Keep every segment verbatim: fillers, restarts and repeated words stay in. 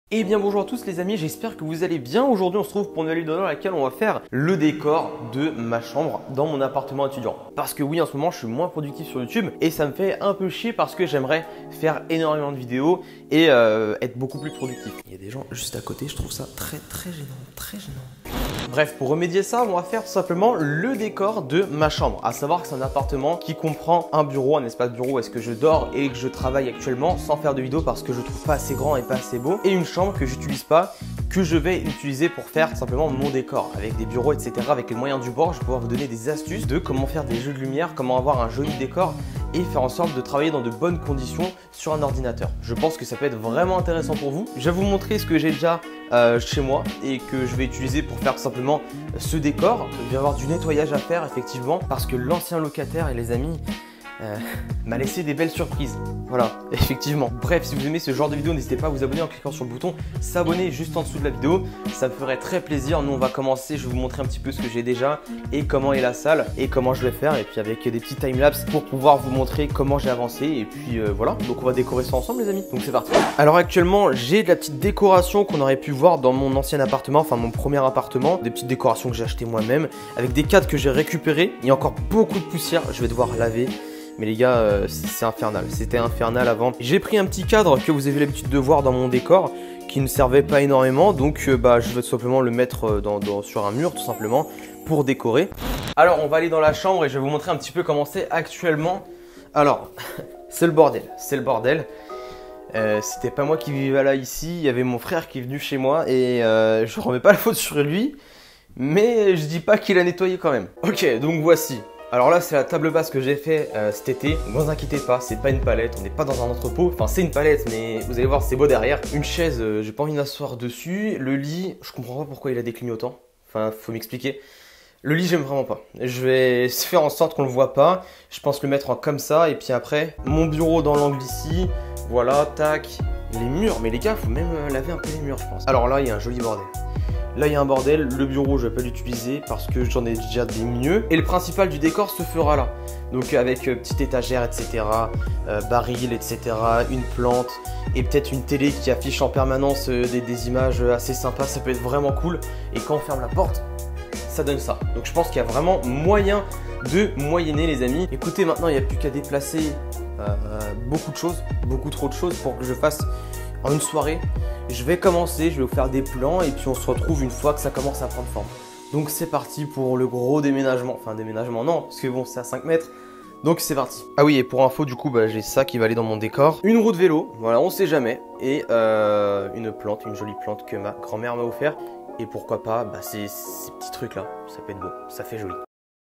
Et bien bonjour à tous les amis, j'espère que vous allez bien. Aujourd'hui on se trouve pour une nouvelle vidéo dans laquelle on va faire le décor de ma chambre dans mon appartement étudiant. Parce que oui, en ce moment je suis moins productif sur YouTube et ça me fait un peu chier parce que j'aimerais faire énormément de vidéos et euh, être beaucoup plus productif. Il y a des gens juste à côté, je trouve ça très très gênant, très gênant. Bref, pour remédier ça, on va faire tout simplement le décor de ma chambre. À savoir que c'est un appartement qui comprend un bureau, un espace bureau où est-ce que je dors et que je travaille actuellement sans faire de vidéo parce que je trouve pas assez grand et pas assez beau. Et une chambre que j'utilise pas, que je vais utiliser pour faire simplement mon décor avec des bureaux, et cetera. Avec les moyens du bord, je vais pouvoir vous donner des astuces de comment faire des jeux de lumière, comment avoir un joli décor et faire en sorte de travailler dans de bonnes conditions sur un ordinateur. Je pense que ça peut être vraiment intéressant pour vous. Je vais vous montrer ce que j'ai déjà euh, chez moi et que je vais utiliser pour faire tout simplement ce décor. Il va y avoir du nettoyage à faire effectivement parce que l'ancien locataire et les amis Euh, m'a laissé des belles surprises. Voilà, effectivement. Bref, si vous aimez ce genre de vidéo, n'hésitez pas à vous abonner en cliquant sur le bouton s'abonner juste en dessous de la vidéo. Ça me ferait très plaisir. Nous, on va commencer. Je vais vous montrer un petit peu ce que j'ai déjà et comment est la salle et comment je vais faire. Et puis avec des petits timelapses pour pouvoir vous montrer comment j'ai avancé. Et puis euh, voilà, donc on va décorer ça ensemble les amis. Donc c'est parti. Alors actuellement, j'ai de la petite décoration qu'on aurait pu voir dans mon ancien appartement, enfin mon premier appartement. Des petites décorations que j'ai achetées moi-même avec des cadres que j'ai récupérés. Il y a encore beaucoup de poussière. Je vais devoir laver. Mais les gars, euh, c'est infernal, c'était infernal avant. J'ai pris un petit cadre que vous avez l'habitude de voir dans mon décor, qui ne servait pas énormément, donc euh, bah, je vais tout simplement le mettre dans, dans, sur un mur, tout simplement, pour décorer. Alors, on va aller dans la chambre et je vais vous montrer un petit peu comment c'est actuellement. Alors, c'est le bordel, c'est le bordel. Euh, C'était pas moi qui vivais là ici, il y avait mon frère qui est venu chez moi et euh, je remets pas la faute sur lui, mais je dis pas qu'il a nettoyé quand même. Ok, donc voici. Alors là, c'est la table basse que j'ai fait euh, cet été. Ne vous inquiétez pas, c'est pas une palette, on n'est pas dans un entrepôt. Enfin, c'est une palette, mais vous allez voir, c'est beau derrière. Une chaise, euh, j'ai pas envie de m'asseoir dessus. Le lit, je comprends pas pourquoi il a des clignotants. Enfin, faut m'expliquer. Le lit, j'aime vraiment pas. Je vais faire en sorte qu'on le voit pas. Je pense le mettre en comme ça. Et puis après, mon bureau dans l'angle ici. Voilà, tac. Les murs, mais les gars, faut même laver un peu les murs, je pense. Alors là, il y a un joli bordel. Là, il y a un bordel, le bureau, je vais pas l'utiliser parce que j'en ai déjà des mieux. Et le principal du décor se fera là. Donc avec euh, petite étagère, et cetera. Euh, baril, et cetera. Une plante et peut-être une télé qui affiche en permanence euh, des, des images assez sympas. Ça peut être vraiment cool. Et quand on ferme la porte, ça donne ça. Donc je pense qu'il y a vraiment moyen de moyenner les amis. Écoutez, maintenant, il n'y a plus qu'à déplacer euh, beaucoup de choses, beaucoup trop de choses pour que je fasse en une soirée. Je vais commencer, je vais vous faire des plans et puis on se retrouve une fois que ça commence à prendre forme. Donc c'est parti pour le gros déménagement. Enfin déménagement non, parce que bon c'est à cinq mètres. Donc c'est parti. Ah oui, et pour info du coup bah, j'ai ça qui va aller dans mon décor. Une roue de vélo, voilà, on sait jamais. Et euh, une plante, une jolie plante que ma grand-mère m'a offert. Et pourquoi pas bah, ces, ces petits trucs là, ça peut être beau, ça fait joli.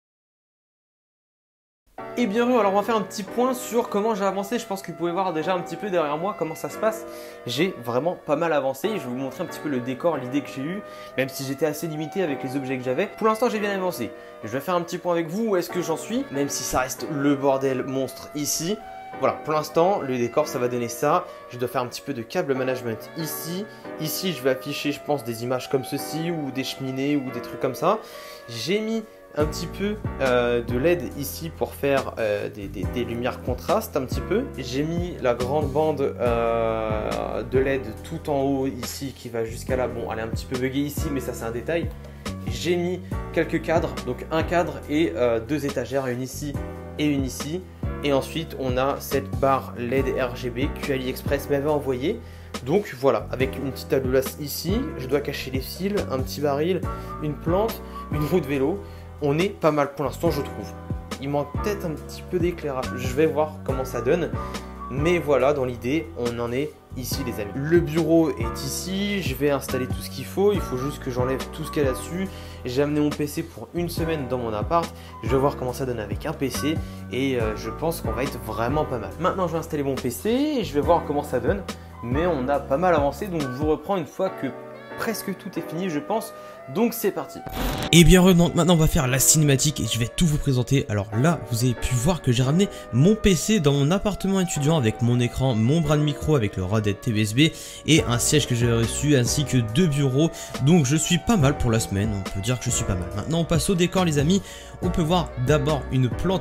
Et bien alors on va faire un petit point sur comment j'ai avancé. Je pense que vous pouvez voir déjà un petit peu derrière moi comment ça se passe. J'ai vraiment pas mal avancé. Je vais vous montrer un petit peu le décor, l'idée que j'ai eue, même si j'étais assez limité avec les objets que j'avais. Pour l'instant j'ai bien avancé. Je vais faire un petit point avec vous où est-ce que j'en suis, même si ça reste le bordel monstre ici. Voilà, pour l'instant, le décor, ça va donner ça. Je dois faire un petit peu de câble management ici. Ici, je vais afficher, je pense, des images comme ceci ou des cheminées ou des trucs comme ça. J'ai mis un petit peu euh, de L E D ici pour faire euh, des, des, des lumières contrastes un petit peu. J'ai mis la grande bande euh, de L E D tout en haut ici qui va jusqu'à là. Bon, elle est un petit peu buggée ici, mais ça c'est un détail. J'ai mis quelques cadres, donc un cadre et euh, deux étagères, une ici et une ici. Et ensuite, on a cette barre L E D R G B que AliExpress m'avait envoyée. Donc voilà, avec une petite adoulasse ici, je dois cacher les fils, un petit baril, une plante, une roue de vélo. On est pas mal pour l'instant, je trouve. Il manque peut-être un petit peu d'éclairage. Je vais voir comment ça donne. Mais voilà, dans l'idée, on en est ici, les amis. Le bureau est ici. Je vais installer tout ce qu'il faut. Il faut juste que j'enlève tout ce qu'il y a là-dessus. J'ai amené mon P C pour une semaine dans mon appart. Je vais voir comment ça donne avec un P C. Et euh, je pense qu'on va être vraiment pas mal. Maintenant, je vais installer mon P C et je vais voir comment ça donne. Mais on a pas mal avancé. Donc, je vous reprends une fois que presque tout est fini, je pense. Donc c'est parti. Et bien donc maintenant on va faire la cinématique et je vais tout vous présenter. Alors là vous avez pu voir que j'ai ramené mon P C dans mon appartement étudiant avec mon écran, mon bras de micro avec le Rode T B S B et un siège que j'ai reçu ainsi que deux bureaux. Donc je suis pas mal pour la semaine, on peut dire que je suis pas mal. Maintenant on passe au décor les amis. On peut voir d'abord une plante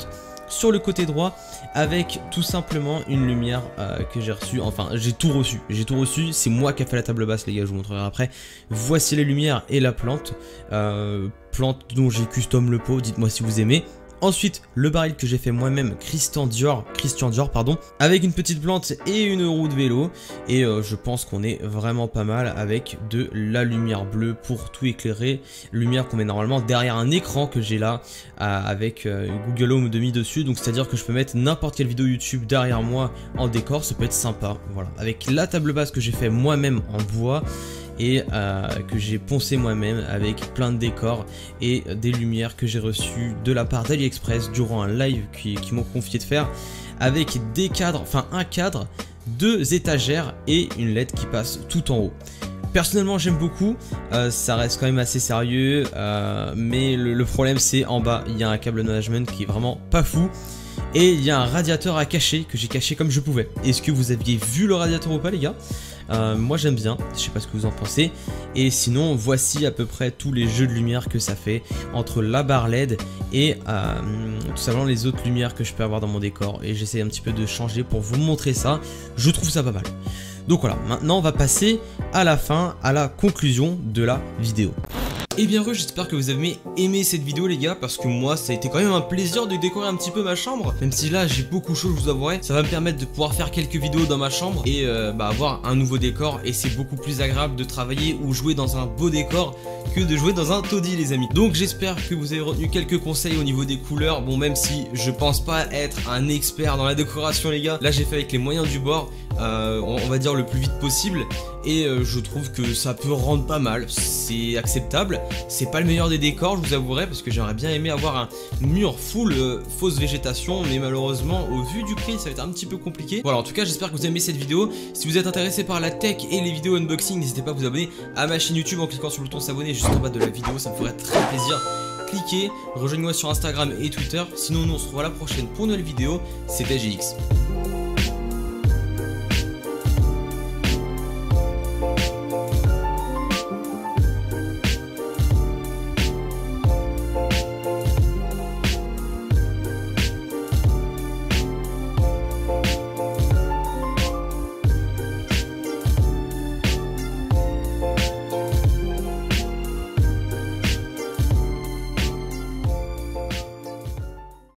sur le côté droit avec tout simplement une lumière euh, que j'ai reçue, enfin j'ai tout reçu, j'ai tout reçu, c'est moi qui ai fait la table basse les gars, je vous montrerai après. Voici les lumières et la plante, euh, plante dont j'ai custom le pot, dites-moi si vous aimez. Ensuite, le baril que j'ai fait moi-même, Christian Dior, Christian Dior, pardon, avec une petite plante et une roue de vélo. Et euh, je pense qu'on est vraiment pas mal avec de la lumière bleue pour tout éclairer. Lumière qu'on met normalement derrière un écran que j'ai là, euh, avec euh, Google Home de mis dessus. Donc c'est-à-dire que je peux mettre n'importe quelle vidéo YouTube derrière moi en décor, ça peut être sympa. Voilà, avec la table basse que j'ai fait moi-même en bois. Et euh, que j'ai poncé moi-même avec plein de décors et des lumières que j'ai reçues de la part d'AliExpress durant un live qui, qui m'ont confié de faire, avec des cadres, enfin un cadre, deux étagères et une L E D qui passe tout en haut. Personnellement j'aime beaucoup, euh, ça reste quand même assez sérieux, euh, mais le, le problème c'est en bas, il y a un câble management qui est vraiment pas fou. Et il y a un radiateur à cacher que j'ai caché comme je pouvais. Est-ce que vous aviez vu le radiateur ou pas les gars? euh, Moi j'aime bien, je sais pas ce que vous en pensez. Et sinon voici à peu près tous les jeux de lumière que ça fait entre la barre L E D et euh, tout simplement les autres lumières que je peux avoir dans mon décor. Et j'essaie un petit peu de changer pour vous montrer ça, je trouve ça pas mal. Donc voilà, maintenant on va passer à la fin, à la conclusion de la vidéo. Et bien heureux, j'espère que vous avez aimé cette vidéo les gars, parce que moi ça a été quand même un plaisir de décorer un petit peu ma chambre. Même si là j'ai beaucoup chaud, je vous avouerai, ça va me permettre de pouvoir faire quelques vidéos dans ma chambre et euh, bah, avoir un nouveau décor. Et c'est beaucoup plus agréable de travailler ou jouer dans un beau décor que de jouer dans un taudis les amis. Donc j'espère que vous avez retenu quelques conseils au niveau des couleurs. Bon, même si je pense pas être un expert dans la décoration les gars, là j'ai fait avec les moyens du bord, euh, on, on va dire le plus vite possible. Et euh, je trouve que ça peut rendre pas mal, c'est acceptable. C'est pas le meilleur des décors, je vous avouerai, parce que j'aurais bien aimé avoir un mur full euh, fausse végétation, mais malheureusement au vu du prix ça va être un petit peu compliqué. Voilà, en tout cas j'espère que vous avez aimé cette vidéo. Si vous êtes intéressé par la tech et les vidéos unboxing, n'hésitez pas à vous abonner à ma chaîne YouTube en cliquant sur le bouton s'abonner juste en bas de la vidéo, ça me ferait très plaisir. Cliquez, rejoignez-moi sur Instagram et Twitter. Sinon nous on se retrouve à la prochaine pour une nouvelle vidéo. C'était G X.